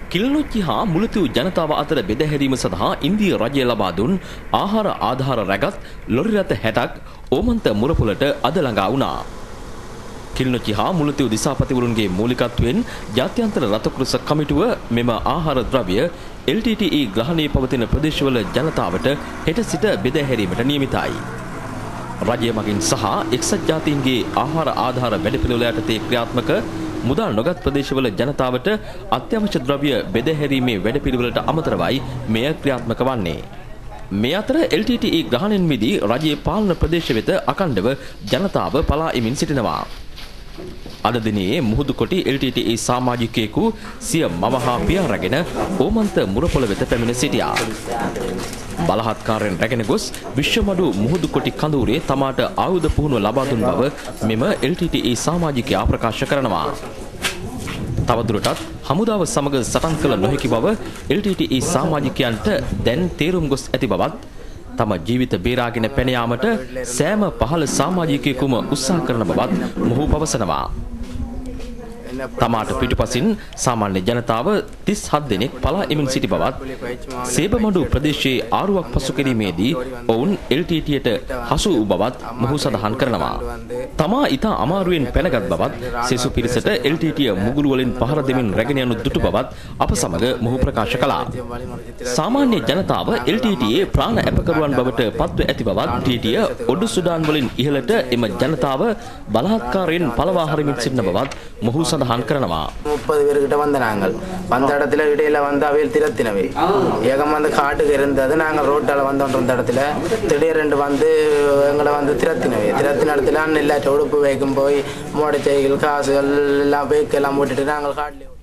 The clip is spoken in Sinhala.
කිලිනොච්චි හා මුලතිව් ජනතාව අතර බෙදහැරීම සඳහා ඉන්දිය රජය ලබා දුන් ආහාර ආධාර රැගත් ලොරි රථ 60ක් ඕමන්ත මුරපොළට අද ළඟා වුණා. කිලිනොච්චි හා මුලතිව් දිසාපතිවරුන්ගේ මූලිකත්වයෙන් ජාත්‍යන්තර රථකුරුස කමිටුව මෙම ආහාර ද්‍රව්‍ය LTTE ග්‍රහණයේ පවතින ප්‍රදේශවල ජනතාවට හෙට සිට බෙදහැරීමට නියමිතයි. රජය මගින් සහ එක්සත් ජාතීන්ගේ ආහාර ආධාර වැඩපිළිවෙල යටතේ ක්‍රියාත්මක මුදල් නොගත් ප්‍රදේශවල ජනතාවට අත්‍යවශ්‍ය ද්‍රව්‍ය බෙදහැරීමේ වැඩපිළිවෙලට අමතරවයි මෙය ක්‍රියාත්මක වන්නේ. මේ අතර LTTE ග්‍රහණයෙන් මිදී රජයේ පාලන ප්‍රදේශ වෙත අඛණ්ඩව ජනතාව පලා එමින් සිටිනවා. අද දිනේ මුහුදුකොටි LTTE සමාජිකයෙකු සිය මව හා පියා රැගෙන ඕමන්ත මුරපොළ වෙත පැමිණ සිටියා. බලහත්කාරයෙන් රැගෙන ගොස් විශ්වමඩු මුහුදුකොටි කඳවුරේ තමාට ආයුධ පුහුණුව ලබා දුන් බව මෙම LTTE සමාජිකයා ප්‍රකාශ කරනවා. තවදුරටත් හමුදාව සමග සටන් කළ නොහැකි බව LTTE සමාජිකයන්ට දැන් තේරුම් ගොස් ඇති බවත් තම ජීවිත බේරාගෙන පැන යාමට සෑම පහළ සමාජිකයෙකුම උත්සාහ කරන බවත් මොහු පවසනවා. තමාට පිටුපසින් සාමාන්‍ය ජනතාව 37 දෙනෙක් පලා එමින් සිටි බවත් සේබමඩු ප්‍රදේශයේ ආරුවක් පසු කිරීමේදී ඔවුන් LTTEට හසු වූ බවත් මොහු සඳහන් කරනවා. තමා ඉතා අමාරුවෙන් පැනගත් බවත් සෙසු පිරිසට LTTE මුගුරු වලින් පහර දෙමින් රැගෙන යනු දුටු බවත් අප සමග මොහු ප්‍රකාශ කළා. සාමාන්‍ය ජනතාව LTTE ප්‍රාණ අපකරුවන් බවට පත්ව ඇති බවත් LTTE ඔඩු සුඩාන් වලින් ඉහළට එම ජනතාව බලහත්කාරයෙන් පළවා හරිමින් සිටින බවත් මොහු சந்தஹான் කරනවා. 30 பேர்கிட்ட வந்த நாங்கள் வந்த இடத்துல இடையில வந்து அவையில் திரத்தினவை ஏகம் வந்து காட்டுக்கு இருந்தது நாங்கள் ரோட்டால வந்தோன்ற இடத்துல திடீரென்று வந்து எங்களை வந்து திரத்தினவை திரத்தின இடத்துல எல்லா உடுப்பு வைக்கும் போய் மோடை சைக்கிள் காசுகள் எல்லாம் பைக் எல்லாம் போட்டுட்டு நாங்கள் காட்டில்